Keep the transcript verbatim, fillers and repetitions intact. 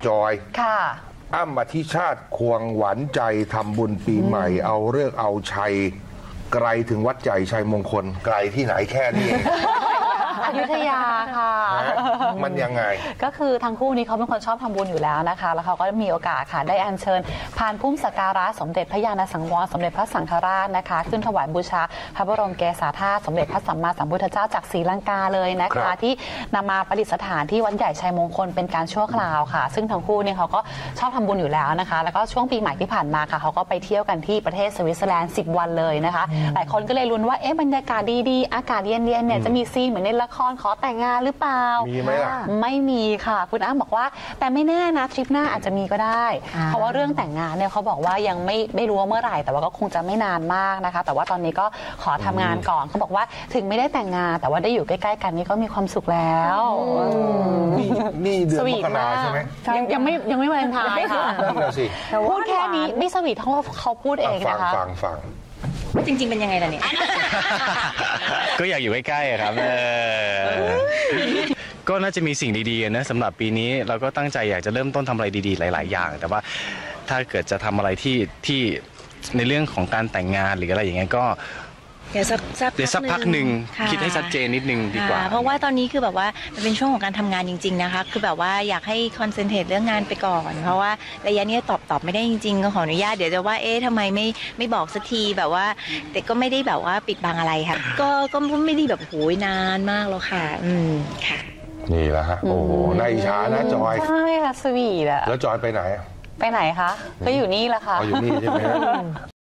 จอยค่ะอ้ำอธิชาติควงหวานใจทำบุญปีใหม่ เอาเลิกเอาชัยไกลถึงวัดใหญ่ชัยมงคลไกลที่ไหนแค่นี้อยุธยาค่ะมันยังไงก็คือทั้งคู่นี้เขาเป็นคนชอบทำบุญอยู่แล้วนะคะแล้วเขาก็มีโอกาสค่ะได้อัญเชิญพานพุ่มสักการะสมเด็จพระญาณสังวรสมเด็จพระสังฆราชนะคะขึ้นถวายบูชาพระบรมเกศาธาตุสมเด็จพระสัมมาสัมพุทธเจ้าจากศรีลังกาเลยนะคะที่นำมาประดิษฐานที่วัดใหญ่ชัยมงคลเป็นการชั่วคราวค่ะซึ่งทั้งคู่เนี่ยเขาก็ชอบทำบุญอยู่แล้วนะคะแล้วก็ช่วงปีใหม่ที่ผ่านมาค่ะเขาก็ไปเที่ยวกันที่ประเทศสวิตเซอร์แลนด์สิบวันเลยนะคะหลายคนก็เลยลุ้นว่าเอ๊ะบรรยากาศดีๆอากาศเย็นๆเนี่ยจะมีซีนเหมือนในละครขอแต่งงานหรือเปล่ามีไหมล่ะไม่มีค่ะคุณอ้ำบอกว่าแต่ไม่แน่นะทริปหน้าอาจจะมีก็ได้เพราะว่าเรื่องแต่งงานเนี่ยเขาบอกว่ายังไม่ไม่รู้ว่าเมื่อไหร่แต่ว่าก็คงจะไม่นานมากนะคะแต่ว่าตอนนี้ก็ขอทำงานก่อนเขาบอกว่าถึงไม่ได้แต่งงานแต่ว่าได้อยู่ใกล้ๆกันนี่ก็มีความสุขแล้วนี่นี่เดือนมกราใช่ไหมยังยังไม่ยังไม่วาเลนไทน์ค่ะพูดแค่นี้ไม่สวีทเท่าเขาพูดเองนะคะฟังฟังจริงๆเป็นยังไงล่ะเนี่ยก็อยากอยู่ใกล้ๆครับก็น่าจะมีสิ่งดีๆนะสำหรับปีนี้เราก็ตั้งใจอยากจะเริ่มต้นทำอะไรดีๆหลายๆอย่างแต่ว่าถ้าเกิดจะทำอะไรที่ที่ในเรื่องของการแต่งงานหรืออะไรอย่างเงี้ยก็เดี๋ยวสักเดี๋ยวสักพักหนึ่งคิดให้ชัดเจนนิดนึงดีกว่าเพราะว่าตอนนี้คือแบบว่ามันเป็นช่วงของการทำงานจริงๆนะคะคือแบบว่าอยากให้คอนเซนเทรตเรื่องงานไปก่อนเพราะว่าระยะนี้ตอบตอบไม่ได้จริงๆก็ขออนุญาตเดี๋ยวจะว่าเอ๊ะทำไมไม่ไม่บอกสักทีแบบว่าแต่ก็ไม่ได้แบบว่าปิดบังอะไรค่ะก็ก็ไม่ได้แบบโหยนานมากแล้วค่ะอืมค่ะนี่แหละฮะโอ้โหในช้านะจอยใช่ค่ะสวีทอะแล้วจอยไปไหนไปไหนคะก็อยู่นี่แหละค่ะอยู่นี่ใช่ไหม